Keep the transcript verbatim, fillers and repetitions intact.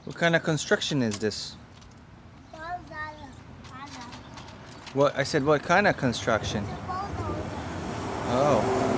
What kind of construction is this? Bulldozer. What I said, what kind of construction? It's a bulldozer. Oh.